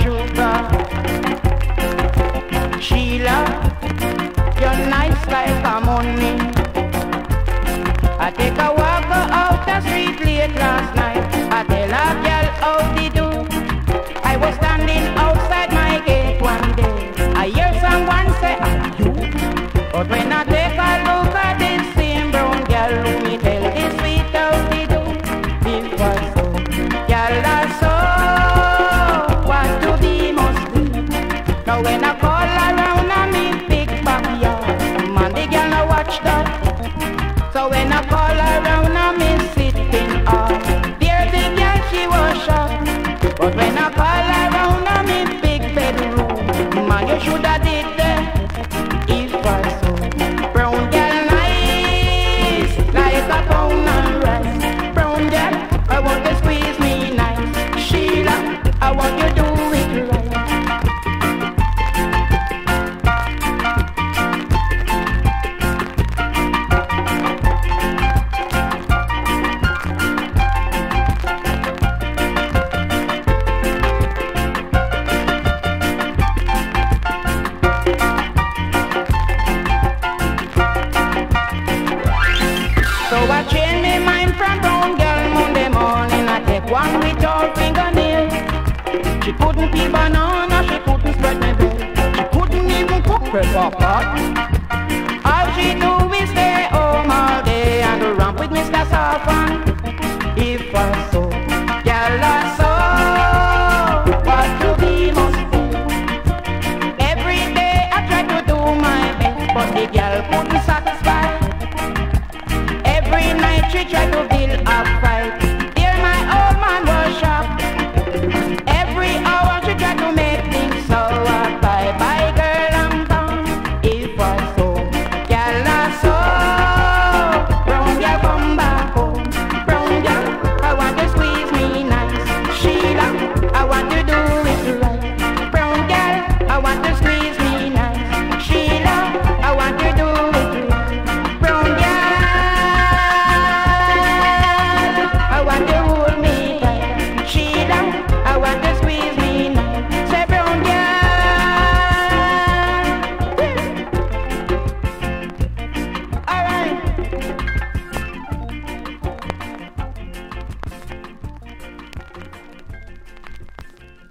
sugar. Sheila, you're nice like a money. I take a walk out the street late last night. I tell a girl how they do. I was standing outside my gate one day. I hear someone say, "Are you?" But when I take a look at this same brown girl, who me tell this sweet how they do. It was so, girl, that's so. What to be must be. Now when I call around on me big backyard, man, the girl no watch that. So when I call around on me sitting on, there the girl she was shocked. But when I call around on me big bedroom, man, you shoulda did that. It was so. Brown girl nice, like a pound of rice. Brown girl, I want you squeeze me nice. Sheila, I want you do it right. So I change my mind from brown girl Monday morning. I take one with all fingernails. She couldn't peel banana, she couldn't spread my bed. She couldn't even cook pepper pot. All she do is stay home all day and ramp with Mr. Safran.